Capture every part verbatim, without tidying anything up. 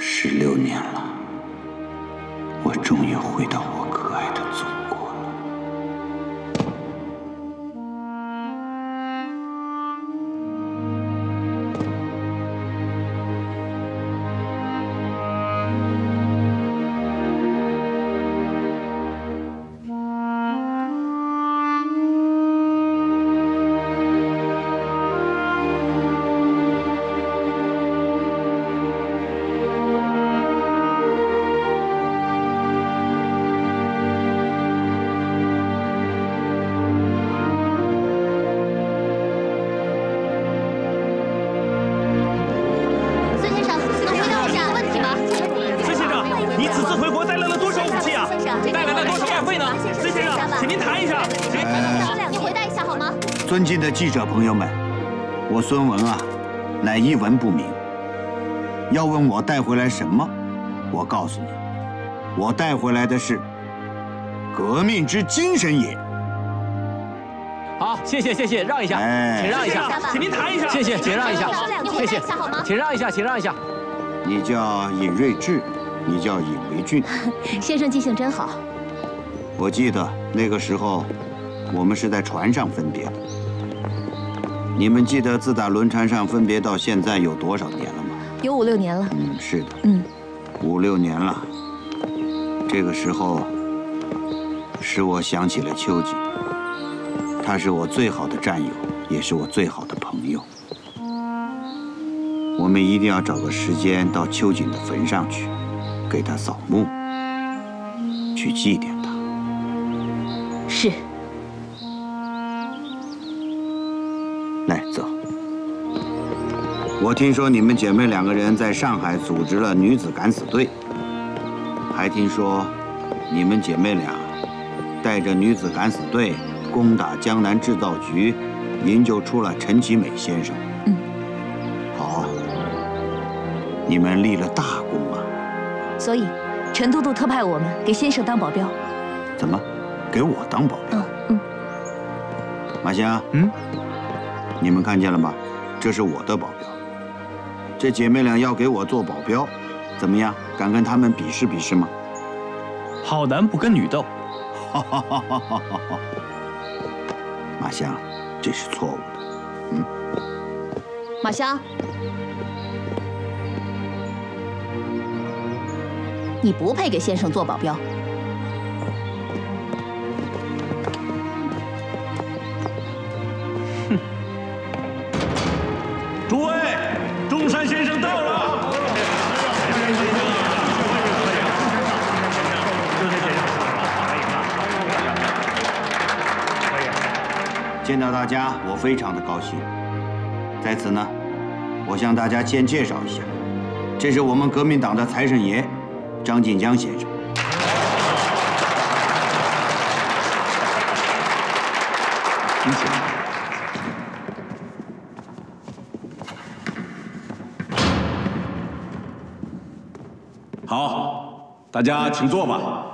十六年了，我终于回到我可爱的祖国了。尊敬的记者朋友们，我孙文啊，乃一文不名。要问我带回来什么，我告诉你，我带回来的是革命之精神也。 好，谢谢谢谢，让一下，请让一下，请您谈一下，谢谢，请让一下，谢谢，请让一下，请让一下。 你叫尹瑞智，你叫尹维俊。 先生记性真好。 我记得那个时候，我们是在船上分别的。你们记得自打轮船上分别到现在有多少年了吗？ 有五六年了。 嗯，是的。 嗯， 五六年了。这个时候，使我想起了秋瑾，他是我最好的战友，也是我最好的朋友。我们一定要找个时间到秋瑾的坟上去，给他扫墓，去祭奠他。 是。 来，走。我听说你们姐妹两个人在上海组织了女子敢死队，还听说你们姐妹俩带着女子敢死队攻打江南制造局，营救出了陈其美先生。 嗯， 好，你们立了大功啊！ 所以，陈都督特派我们给先生当保镖。 怎么，给我当保镖？ 嗯嗯。 马香，嗯。你们看见了吗？这是我的保镖。这姐妹俩要给我做保镖，怎么样？敢跟他们比试比试吗？ 好男不跟女斗。 哈哈哈哈哈哈！马香，这是错误的。嗯。 马香，你不配给先生做保镖。 诸位，中山先生到了。 见到大家，我非常的高兴。在此呢，我向大家先介绍一下，这是我们革命党的财神爷，张晋江先生。您请。 好，大家请坐吧。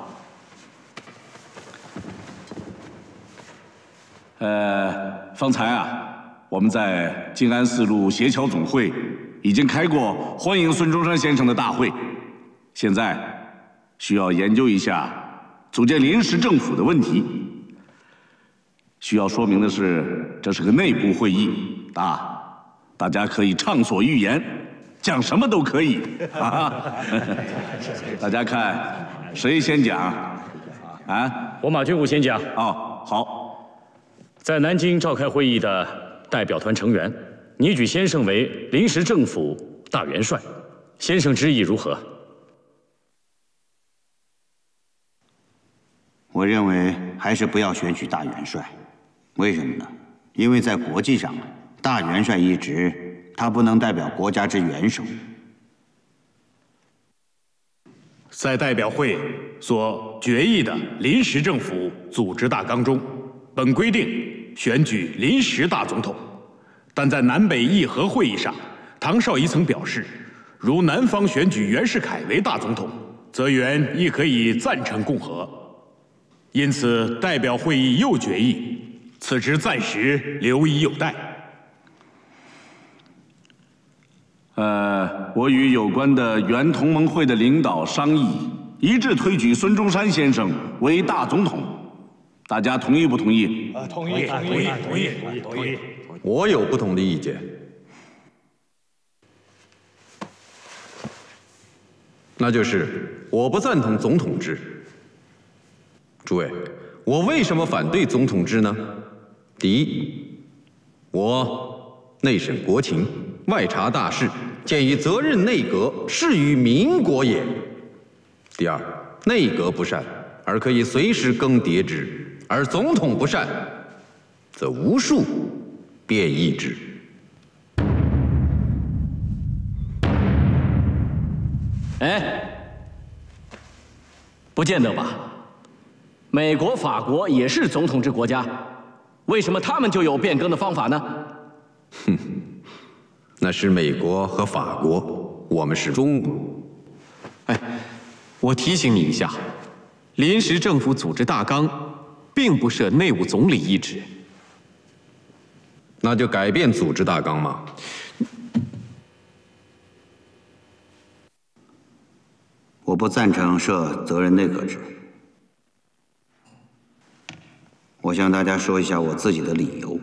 呃，方才啊，我们在静安寺路协侨总会已经开过欢迎孙中山先生的大会，现在需要研究一下组建临时政府的问题。需要说明的是，这是个内部会议啊，大家可以畅所欲言。讲什么都可以啊！大家看谁先讲？啊， 我马俊武先讲。 哦，好。 在南京召开会议的代表团成员，拟举先生为临时政府大元帅，先生之意如何？ 我认为还是不要选举大元帅，为什么呢？因为在国际上，大元帅一职。他不能代表国家之元首。 在代表会所决议的临时政府组织大纲中，本规定选举临时大总统，但在南北议和会议上，唐绍仪曾表示，如南方选举袁世凯为大总统，则袁亦可以赞成共和。因此，代表会议又决议，此职暂时留以有待。 呃，我与有关的原同盟会的领导商议，一致推举孙中山先生为大总统。大家同意不同意？ 啊，同意，同意，同意，同意，同意。 我有不同的意见。那就是我不赞同总统制。诸位，我为什么反对总统制呢？第一，我内审国情，外察大事，鉴于责任内阁事于民国也。第二，内阁不善，而可以随时更迭之；而总统不善，则无数变异之。 哎，不见得吧？美国、法国也是总统制国家，为什么他们就有变更的方法呢？ 哼，那是美国和法国，我们是中国。 哎，我提醒你一下，临时政府组织大纲并不设内务总理一职。 那就改变组织大纲嘛。 我不赞成设责任内阁制。我向大家说一下我自己的理由。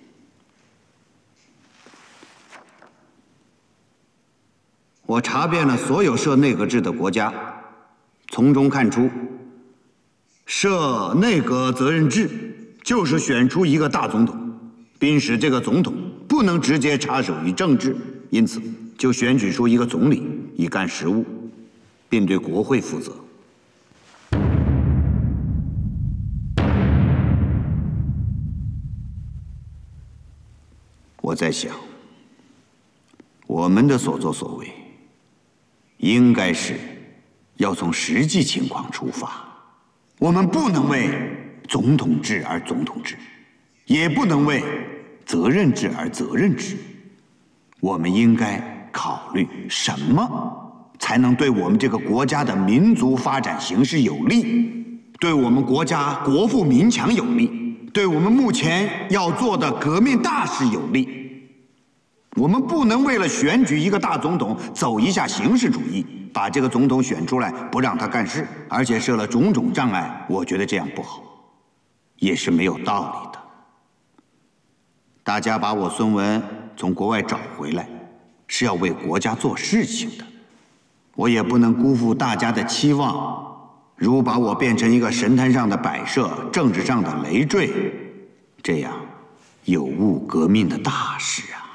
我查遍了所有设内阁制的国家，从中看出，设内阁责任制就是选出一个大总统，并使这个总统不能直接插手于政治，因此就选举出一个总理以干实务，并对国会负责。我在想，我们的所作所为，应该是要从实际情况出发。我们不能为总统制而总统制，也不能为责任制而责任制。我们应该考虑什么才能对我们这个国家的民族发展形势有利，对我们国家国富民强有利，对我们目前要做的革命大事有利。我们不能为了选举一个大总统走一下形式主义，把这个总统选出来不让他干事，而且设了种种障碍。我觉得这样不好，也是没有道理的。大家把我孙文从国外找回来，是要为国家做事情的。我也不能辜负大家的期望，如把我变成一个神坛上的摆设，政治上的累赘，这样有误革命的大事啊！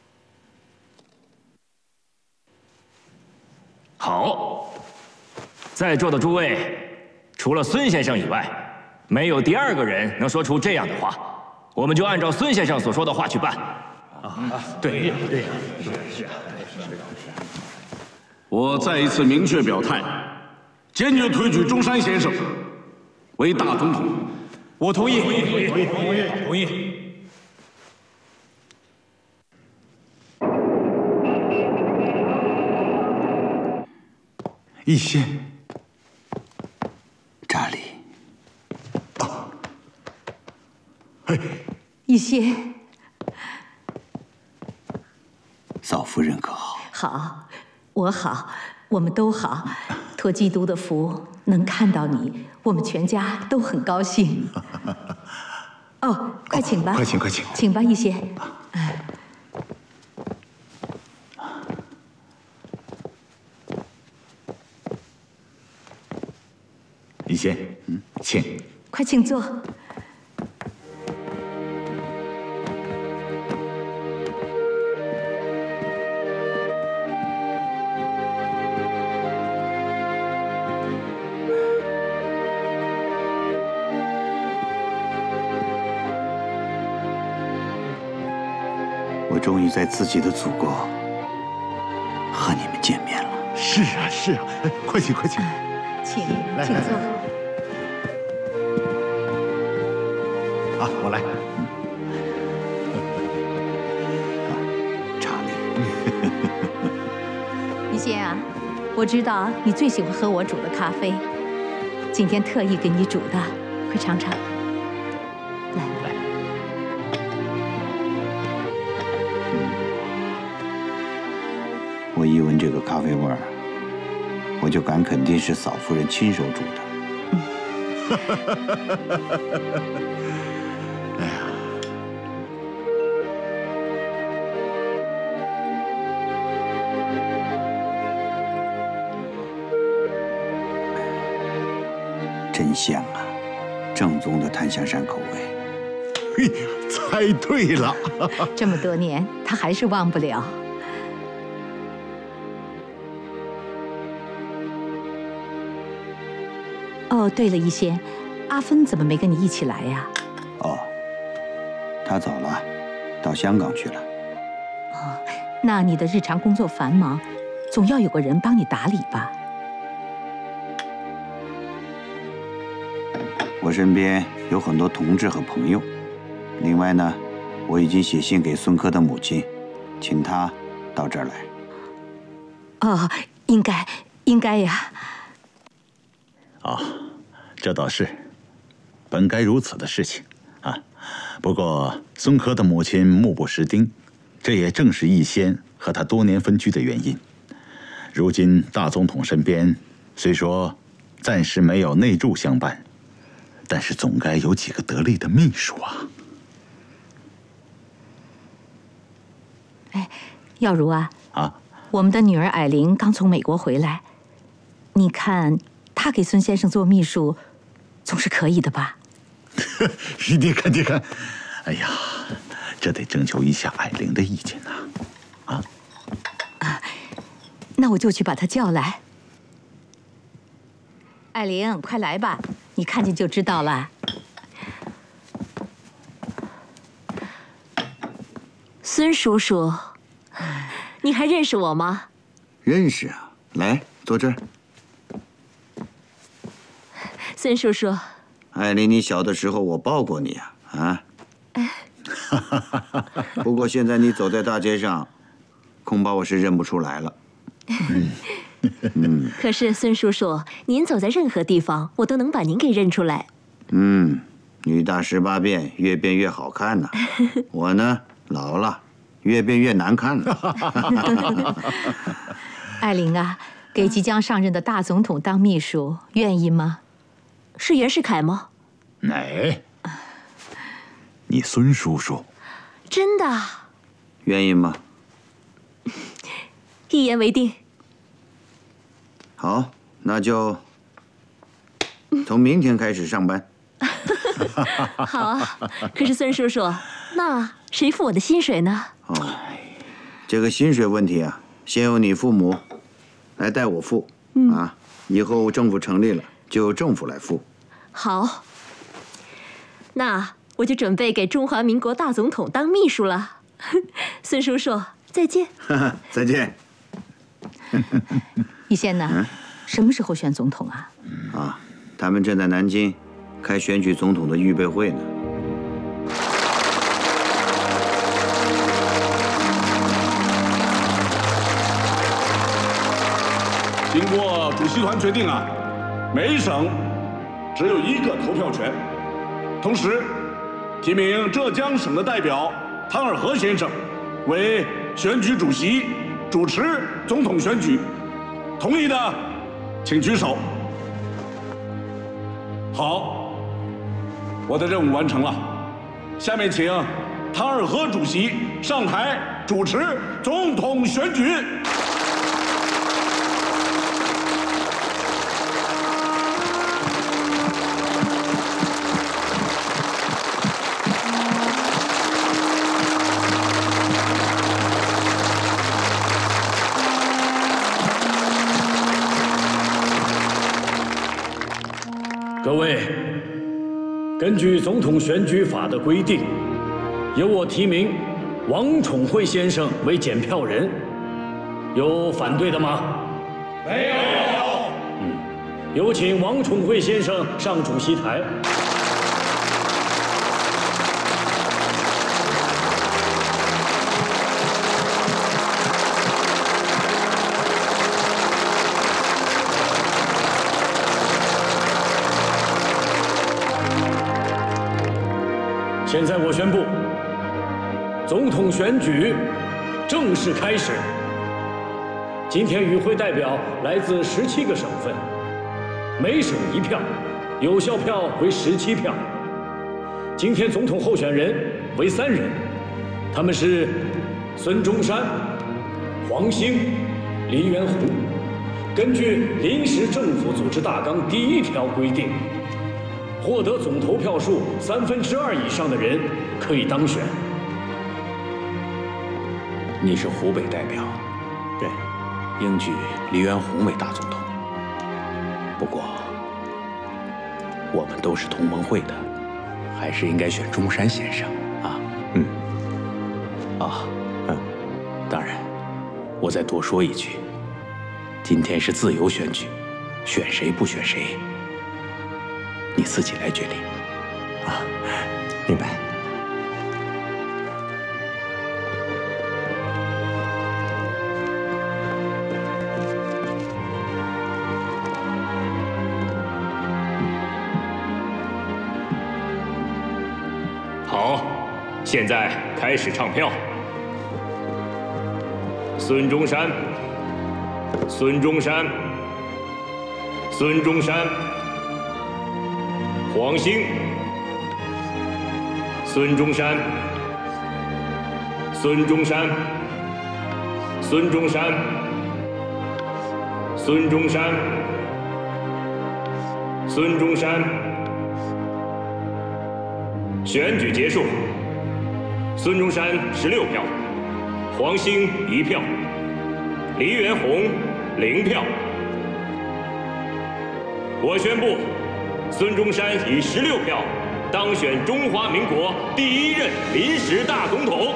好，在座的诸位，除了孙先生以外，没有第二个人能说出这样的话，我们就按照孙先生所说的话去办。 啊，对对，是是啊。 我再一次明确表态，坚决推举中山先生为大总统。 我同意，同意，同意，同意，同意。 逸仙，查理。 啊，嘿， 逸仙， 嫂夫人可好？ 好，我好，我们都好。托基督的福，能看到你，我们全家都很高兴。哦，快请吧， 快请，快请， 请吧，逸仙。哎。 逸仙，嗯，请， 快请坐。 我终于在自己的祖国和你们见面了。 是啊，是啊，快请，快请， 请，请坐。 啊，我来。 查理， 逸仙啊，我知道你最喜欢喝我煮的咖啡，今天特意给你煮的，快尝尝。来来。 回味儿，我就敢肯定是嫂夫人亲手煮的。 哎呀， 真香啊，正宗的檀香山口味。 嘿呀，猜对了。 这么多年，他还是忘不了。哦，对了，一仙，阿芬怎么没跟你一起来呀？ 哦，他走了，到香港去了。 哦，那你的日常工作繁忙，总要有个人帮你打理吧？ 我身边有很多同志和朋友，另外呢，我已经写信给孙科的母亲，请他到这儿来。 哦，应该，应该呀。 啊，这倒是，本该如此的事情啊。不过孙科的母亲目不识丁，这也正是逸仙和他多年分居的原因。如今大总统身边虽说暂时没有内助相伴，但是总该有几个得力的秘书啊。 哎，耀如啊， 啊， 我们的女儿霭玲刚从美国回来，你看她给孙先生做秘书，总是可以的吧？ 你看，你看，哎呀，这得征求一下霭玲的意见呐。啊， 啊，那我就去把她叫来。霭玲，快来吧，你看见就知道了。 孙叔叔，你还认识我吗？ 认识啊，来坐这儿。 孙叔叔， 霭玲，你小的时候我抱过你啊啊！不过现在你走在大街上，恐怕我是认不出来了。 嗯，可是孙叔叔，您走在任何地方，我都能把您给认出来。 嗯，女大十八变，越变越好看呐。我呢，老了，越变越难看了。 霭玲啊，给即将上任的大总统当秘书，愿意吗？ 是袁世凯吗？ 哎，你孙叔叔， 真的？ 愿意吗？ 一言为定。 好，那就从明天开始上班。 好啊，可是孙叔叔，那谁付我的薪水呢？ 哦，这个薪水问题啊，先由你父母来代我付。嗯啊，以后政府成立了，就由政府来付。 好，那我就准备给中华民国大总统当秘书了。孙叔叔，再见。 再见。 逸仙呢？嗯、什么时候选总统啊？ 啊，他们正在南京开选举总统的预备会呢。 经过主席团决定啊，每省只有一个投票权。同时，提名浙江省的代表汤尔和先生为选举主席，主持总统选举。同意的，请举手。好，我的任务完成了。下面请汤尔和主席上台主持总统选举。 各位，根据总统选举法的规定，由我提名王宠惠先生为检票人，有反对的吗？ 没有。 嗯，有请王宠惠先生上主席台。现在我宣布，总统选举正式开始。 今天与会代表来自十七个省份，每省一票，有效票为十七票。今天总统候选人为三人，他们是孙中山、黄兴、黎元洪。根据临时政府组织大纲第一条规定，获得总投票数三分之二以上的人可以当选。 你是湖北代表， 对， 应举黎元洪为大总统。不过，我们都是同盟会的，还是应该选中山先生啊。 嗯。 啊，嗯。当然，我再多说一句，今天是自由选举，选谁不选谁，你自己来决定。 啊，明白。 好，现在开始唱票。孙中山，孙中山，孙中山，黄兴，孙中山，孙中山，孙中山，孙中山，孙中山。选举结束，孙中山十六票，黄兴一票，黎元洪零票。我宣布，孙中山以十六票当选中华民国第一任临时大总统。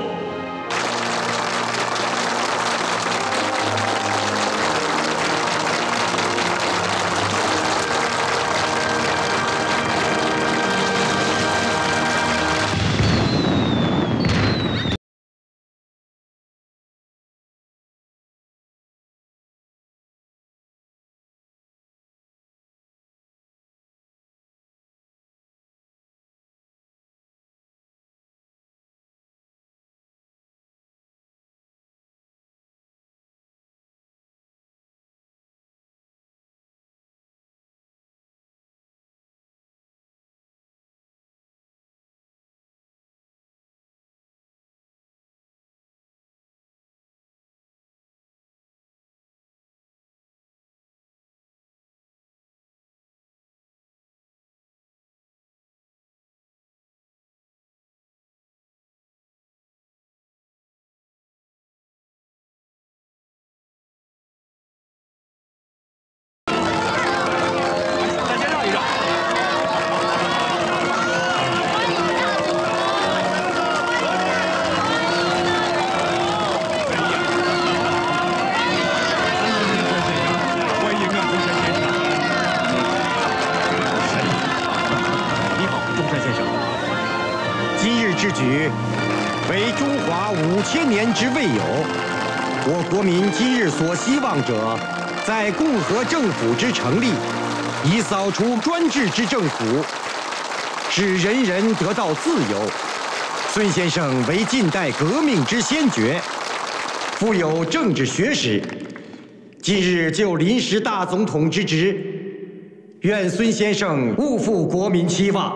千年之未有，我国民今日所希望者，在共和政府之成立，以扫除专制之政府，使人人得到自由。孙先生为近代革命之先觉，富有政治学识，今日就临时大总统之职，愿孙先生勿负国民期望。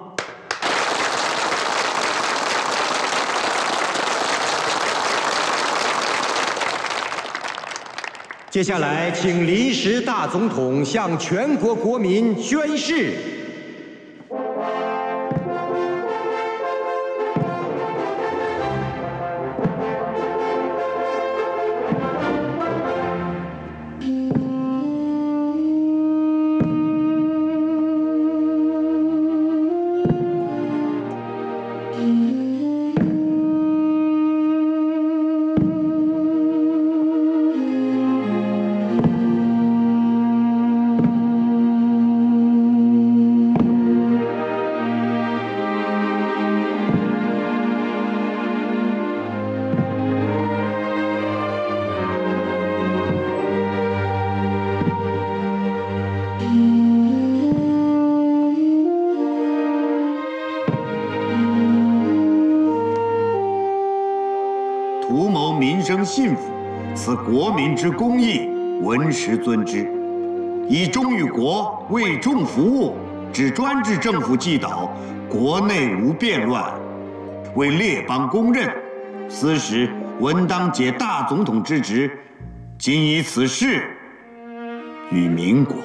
接下来，请临时大总统向全国国民宣誓。 此国民之公义，闻时尊之。以忠于国、为众服务之专制政府既倒，国内无变乱，为列邦公认。此时文当解大总统之职，今以此事与民国。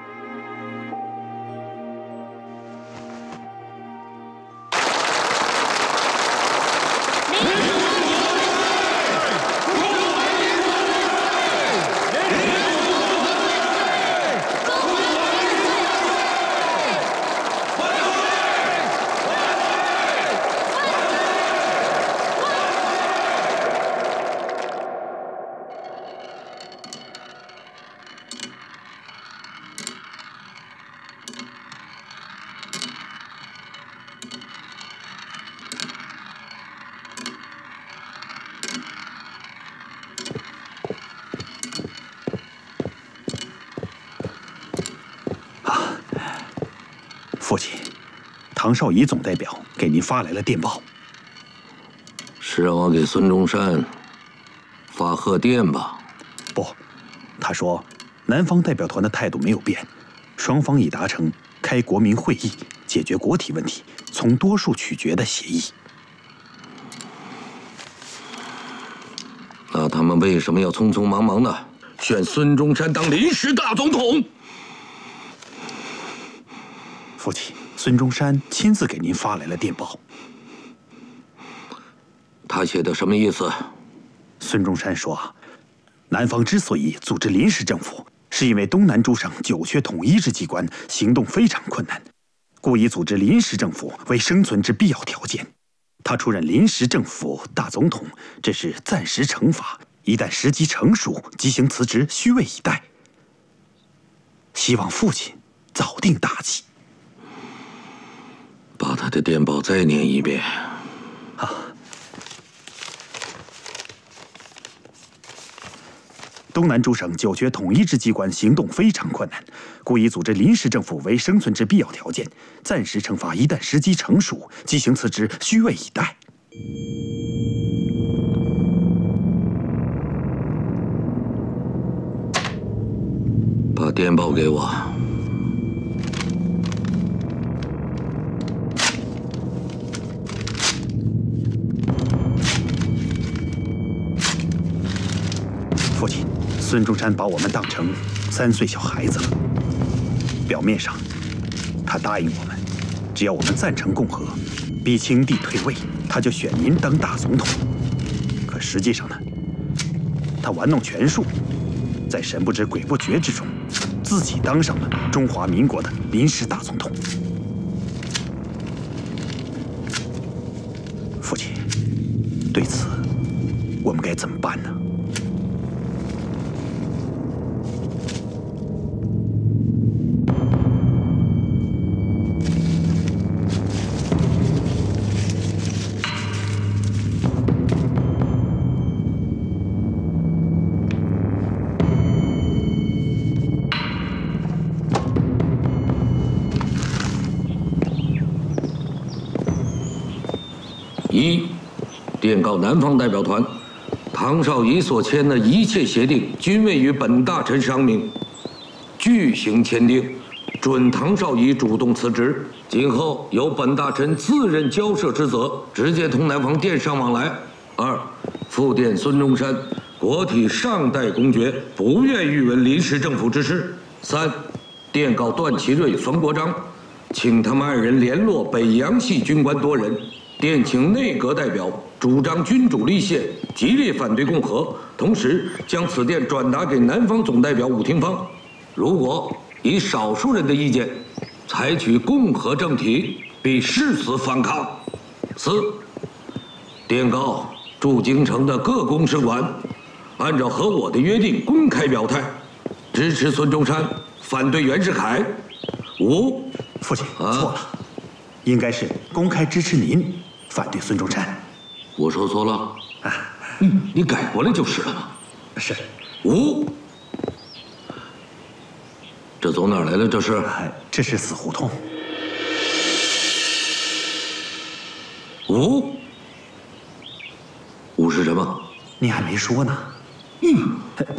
父亲，唐绍仪总代表给您发来了电报， 是让我给孙中山发贺电吧？ 不，他说南方代表团的态度没有变，双方已达成开国民会议解决国体问题，从多数取决的协议。 那他们为什么要匆匆忙忙的选孙中山当临时大总统？ 父亲，孙中山亲自给您发来了电报。 他写的什么意思？ 孙中山说，南方之所以组织临时政府，是因为东南诸省久缺统一之机关，行动非常困难，故以组织临时政府为生存之必要条件。他出任临时政府大总统，这是暂时惩罚，一旦时机成熟，即行辞职，虚位以待。希望父亲早定大计。 把他的电报再念一遍。 啊。东南诸省久缺统一之机关，行动非常困难，故以组织临时政府为生存之必要条件，暂时惩罚，一旦时机成熟，即行辞职，虚位以待。 把电报给我。 父亲，孙中山把我们当成三岁小孩子了。表面上，他答应我们，只要我们赞成共和，逼清帝退位，他就选您当大总统。可实际上呢，他玩弄权术，在神不知鬼不觉之中，自己当上了中华民国的临时大总统。父亲，对此，我们该怎么办呢？ 一，电告南方代表团，唐绍仪所签的一切协定，均未与本大臣商明，拒行签订，准唐绍仪主动辞职。今后由本大臣自任交涉之责，直接同南方电商往来。二，复电孙中山，国体尚待公决，不愿预闻临时政府之事。三，电告段祺瑞、冯国璋，请他们二人联络北洋系军官多人。 电请内阁代表主张君主立宪，极力反对共和，同时将此电转达给南方总代表伍廷芳。如果以少数人的意见采取共和政体，必誓死反抗。四，电告驻京城的各公使馆，按照和我的约定公开表态，支持孙中山，反对袁世凯。五， 父亲错了，应该是公开支持您。 反对孙中山， 我说错了啊！嗯，你改过来就是了嘛。 是。 五，这走哪儿来了？这是？ 这是死胡同。 五，五是什么？ 你还没说呢。 嗯。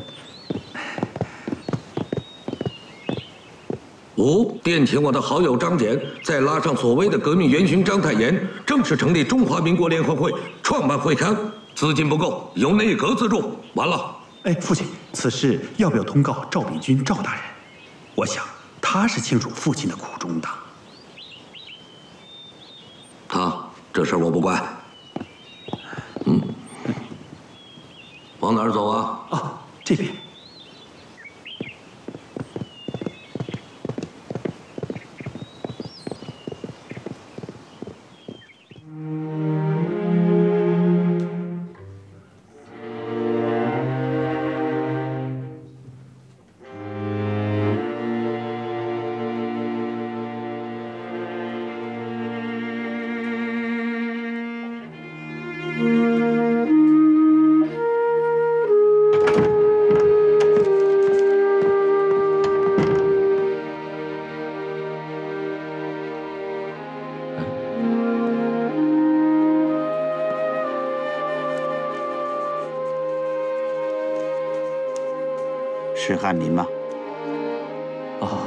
五，电请我的好友张謇，再拉上所谓的革命元勋章太炎，正式成立中华民国联合会，创办会刊。资金不够，由内阁资助。完了。 哎，父亲，此事要不要通告赵秉钧赵大人？我想他是清楚父亲的苦衷的。 他这事儿我不管。嗯，往哪儿走啊？ 啊，这边。 是汉民吗？ 哦。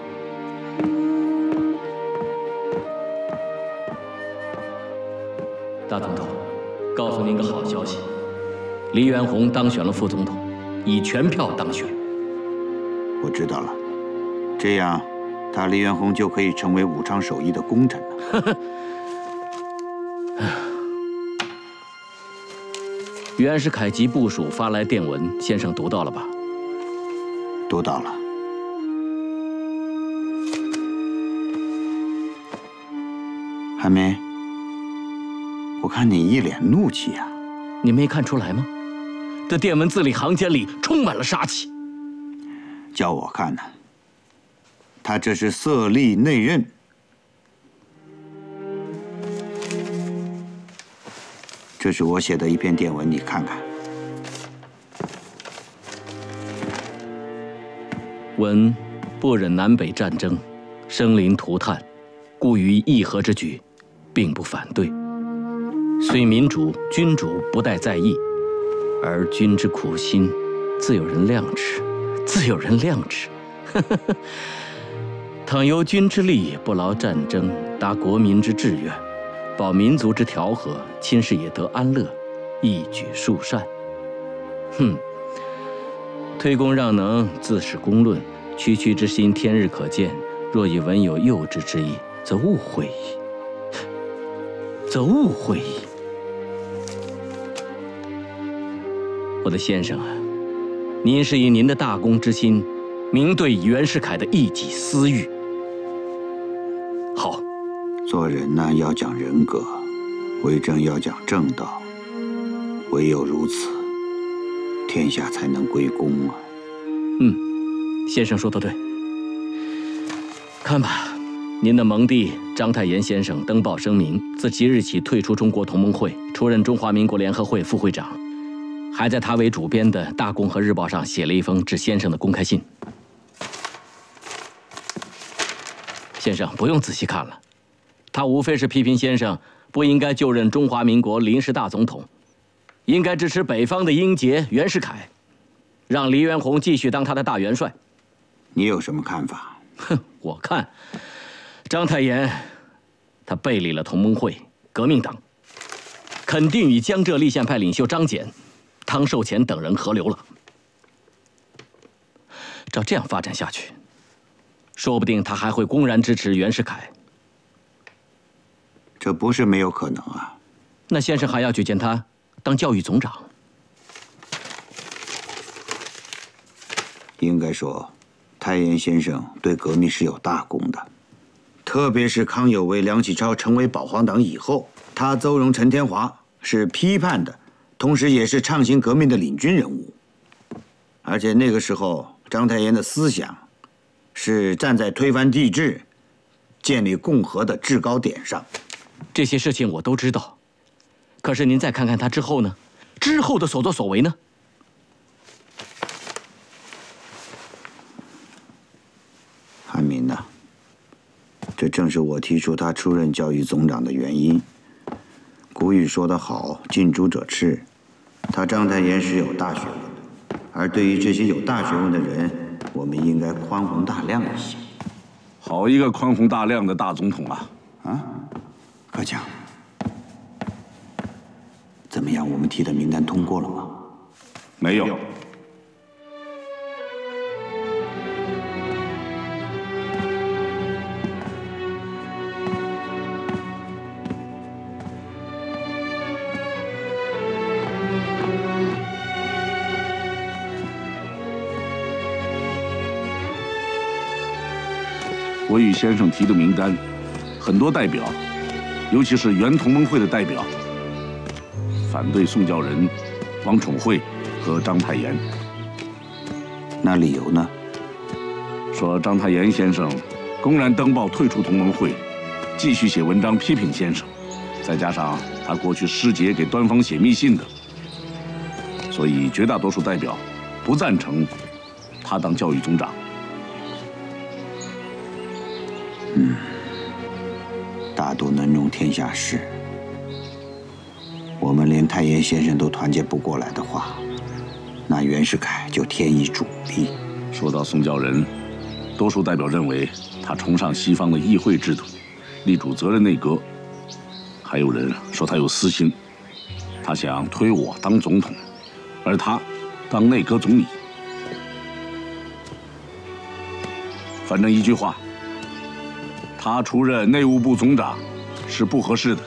大总统，告诉您个好消息，黎元洪当选了副总统，以全票当选。 我知道了，这样，他黎元洪就可以成为武昌首义的功臣了。 袁世凯及部属发来电文，先生读到了吧？ 读到了。汉民，我看你一脸怒气呀、啊， 你没看出来吗？这电文字里行间里充满了杀气。 叫我看呢、啊，他这是色厉内荏。这是我写的一篇电文，你看看。 文不忍南北战争，生灵涂炭，故于议和之举，并不反对。虽民主君主不待在意，而君之苦心，自有人量之，自有人量之。倘由君之力，不劳战争，达国民之志愿，保民族之调和，亲士也得安乐，一举数善。哼！推公让能，自是公论，区区之心，天日可见。若以文有幼稚之意，则误会矣，则误会矣。我的先生啊，您是以您的大公之心，明对袁世凯的一己私欲。好， 做人呢要讲人格，为政要讲正道，唯有如此，天下才能归公啊！ 嗯，先生说得对。看吧，您的盟弟章太炎先生登报声明，自即日起退出中国同盟会，出任中华民国联合会副会长，还在他为主编的《大公和日报》上写了一封致先生的公开信。先生不用仔细看了，他无非是批评先生不应该就任中华民国临时大总统，应该支持北方的英杰袁世凯，让黎元洪继续当他的大元帅。 你有什么看法？ 哼，我看章太炎他背离了同盟会、革命党，肯定与江浙立宪派领袖张謇、汤寿乾等人合流了。照这样发展下去，说不定他还会公然支持袁世凯。 这不是没有可能啊。 那先生还要举荐他当教育总长？ 应该说，太炎先生对革命是有大功的，特别是康有为、梁启超成为保皇党以后，他邹容、陈天华是批判的，同时也是倡行革命的领军人物。而且那个时候，章太炎的思想是站在推翻帝制、建立共和的制高点上。 这些事情我都知道，可是您再看看他之后呢？之后的所作所为呢？ 汉民呐，这正是我提出他出任教育总长的原因。古语说得好，近朱者赤，他章太炎是有大学问的。 而对于这些有大学问的人，我们应该宽宏大量一些。 好一个宽宏大量的大总统啊！ 啊，柯强，怎么样？我们提的名单通过了吗？ 没有。 我与先生提的名单，很多代表，尤其是原同盟会的代表，反对宋教仁、王宠惠和章太炎。 那理由呢？ 说章太炎先生公然登报退出同盟会，继续写文章批评先生，再加上他过去失节给端方写密信的，所以绝大多数代表不赞成他当教育总长。 嗯，大度能容天下事。我们连太炎先生都团结不过来的话，那袁世凯就添一主力。 说到宋教仁，多数代表认为他崇尚西方的议会制度，力主责任内阁。还有人说他有私心，他想推我当总统，而他当内阁总理。反正一句话。 他出任内务部总长是不合适的。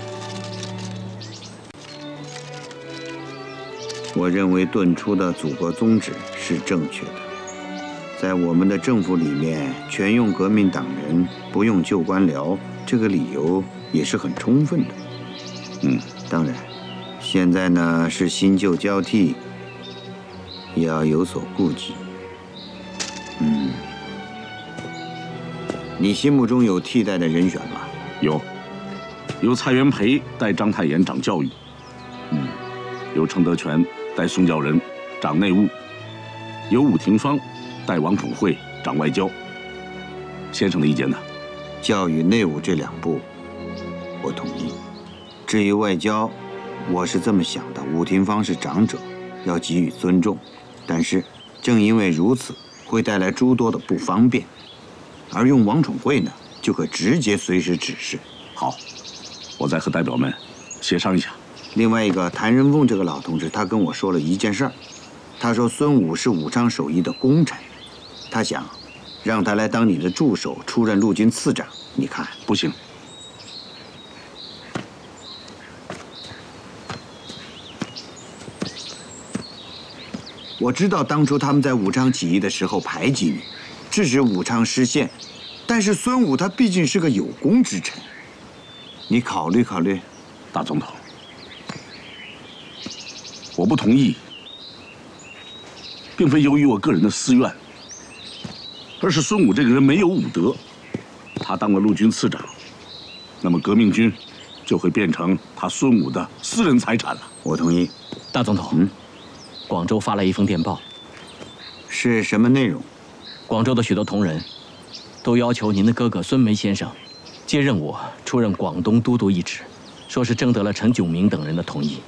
我认为顿初的组阁宗旨是正确的，在我们的政府里面，全用革命党人，不用旧官僚，这个理由也是很充分的。 嗯， 当然，现在呢是新旧交替，也要有所顾忌。嗯。 你心目中有替代的人选吗？ 有，由蔡元培代章太炎掌教育，嗯，由程德全代宋教仁掌内务，由伍廷芳代王宠惠掌外交。先生的意见呢？ 教育、内务这两部，我同意。至于外交，我是这么想的：伍廷芳是长者，要给予尊重，但是正因为如此，会带来诸多的不方便。 而用王宠惠呢，就可直接随时指示。 好，我再和代表们协商一下。 另外一个谭仁凤这个老同志，他跟我说了一件事儿，他说孙武是武昌首义的功臣，他想让他来当你的助手，出任陆军次长。你看， 不行。 我知道当初他们在武昌起义的时候排挤你。 致使武昌失陷，但是孙武他毕竟是个有功之臣，你考虑考虑。 大总统，我不同意，并非由于我个人的私怨，而是孙武这个人没有武德。他当了陆军次长，那么革命军就会变成他孙武的私人财产了。 我同意。 大总统，嗯，广州发来一封电报， 是什么内容？ 广州的许多同仁都要求您的哥哥孙梅先生接任我出任广东都督一职，说是征得了陈炯明等人的同意。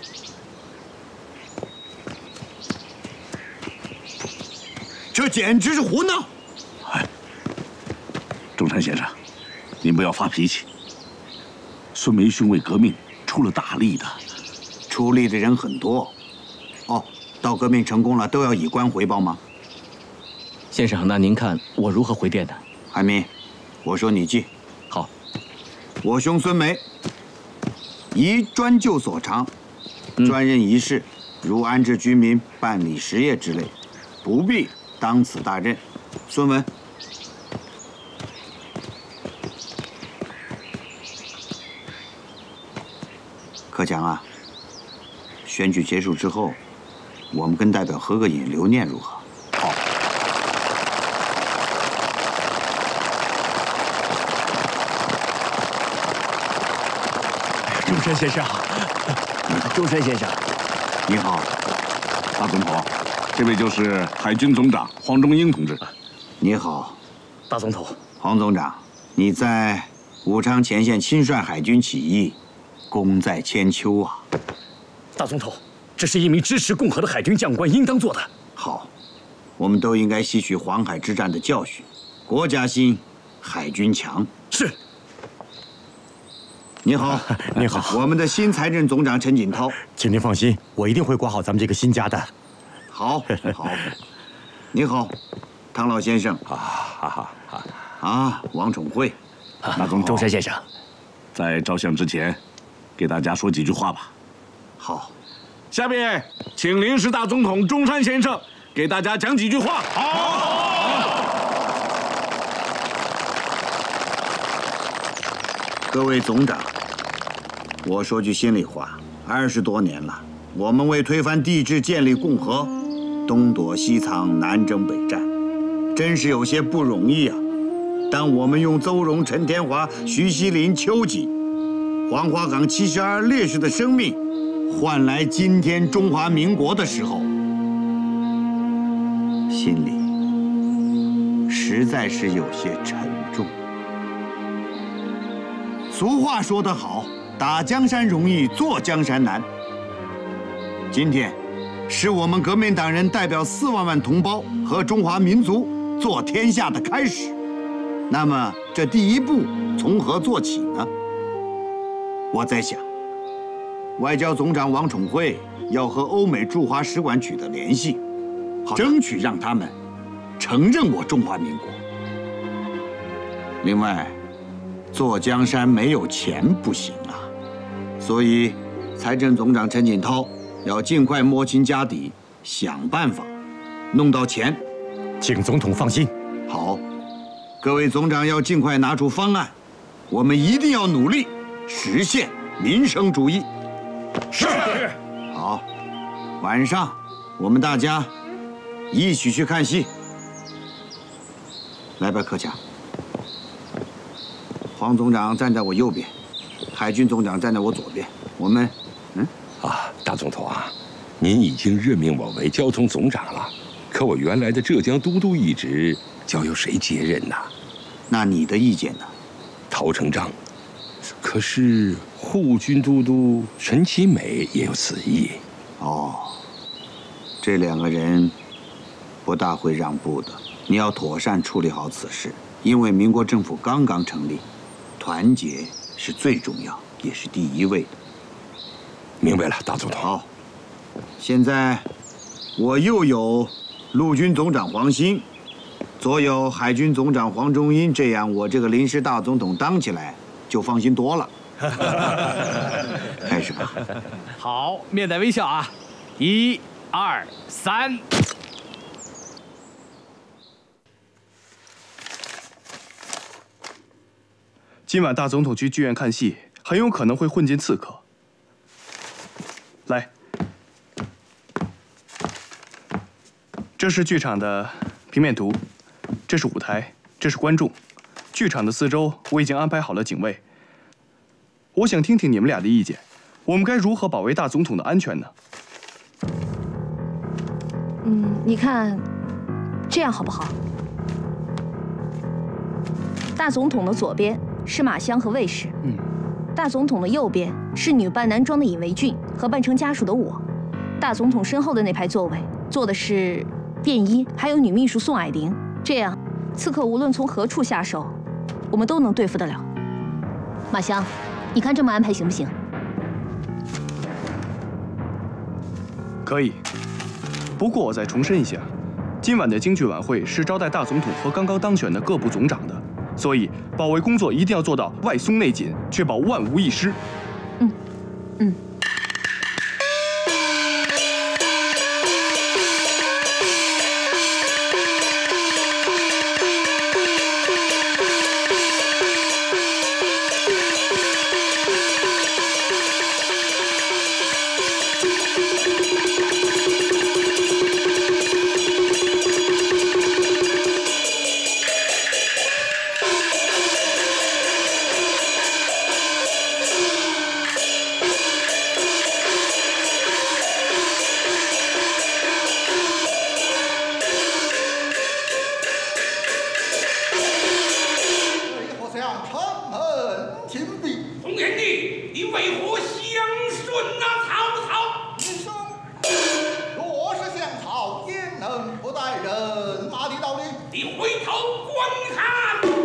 这简直是胡闹！ 哎，中山先生，您不要发脾气。孙梅兄为革命出了大力的， 出力的人很多。哦，到革命成功了都要以官回报吗？ 先生，那您看我如何回电呢？ 海明，我说你记。 好。 我兄孙梅，宜专就所长，专任一事，如安置居民、办理实业之类，不必当此大任。孙文。柯强啊，选举结束之后，我们跟代表合个影留念如何？ 中山先生，中山先生， 你好， 大总统，这位就是海军总长黄忠英同志。 你好， 大总统。 黄总长，你在武昌前线亲率海军起义，功在千秋啊。 大总统，这是一名支持共和的海军将官应当做的。 好，我们都应该吸取黄海之战的教训，国家兴，海军强。 是。 你好， 你好， 我们的新财政总长陈锦涛， 请您放心，我一定会管好咱们这个新家的。 好，好。你好，汤老先生。 啊，好好好。 啊，王宠惠。 那中山先生， 在照相之前，给大家说几句话吧。 好。 下面请临时大总统中山先生给大家讲几句话。 好。各位总长，我说句心里话，二十多年了，我们为推翻帝制、建立共和，东躲西藏、南征北战，真是有些不容易啊。但我们用邹容、陈天华、徐锡麟、邱吉、黄花岗七十二烈士的生命，换来今天中华民国的时候，心里实在是有些沉重。俗话说得好，打江山容易，坐江山难。今天，是我们革命党人代表四万万同胞和中华民族做天下的开始。那么，这第一步从何做起呢？我在想，外交总长王宠惠要和欧美驻华使馆取得联系，争取让他们承认我中华民国。另外，坐江山没有钱不行啊，所以财政总长陈锦涛要尽快摸清家底，想办法弄到钱。 请总统放心。 好，各位总长要尽快拿出方案，我们一定要努力实现民生主义。 是。 好，晚上我们大家一起去看戏。来吧，柯强。黄总长站在我右边，海军总长站在我左边。我们，嗯， 啊，大总统啊，您已经任命我为交通总长了，可我原来的浙江都督一职交由谁接任呢？ 那你的意见呢？ 陶成章。可是护军都督陈其美也有此意。 哦，这两个人不大会让步的，你要妥善处理好此事，因为民国政府刚刚成立。团结是最重要，也是第一位的。 明白了，大总统。 好，现在我右有陆军总长黄兴，左有海军总长黄忠英，这样我这个临时大总统当起来就放心多了。开始吧。 好，面带微笑啊！一、二、三。 今晚大总统去剧院看戏，很有可能会混进刺客。来，这是剧场的平面图，这是舞台，这是观众。剧场的四周我已经安排好了警卫。我想听听你们俩的意见，我们该如何保卫大总统的安全呢？ 嗯，你看，这样好不好？大总统的左边是马湘和卫士，嗯，大总统的右边是女扮男装的尹维俊和扮成家属的我，大总统身后的那排座位坐的是便衣，还有女秘书宋霭玲。这样，刺客无论从何处下手，我们都能对付得了。马湘，你看这么安排行不行？ 可以，不过我再重申一下，今晚的京剧晚会是招待大总统和刚刚当选的各部总长的。所以，保卫工作一定要做到外松内紧，确保万无一失。 嗯，嗯。 若是降曹， 好，焉能不带人马的道理？ 你回头观看。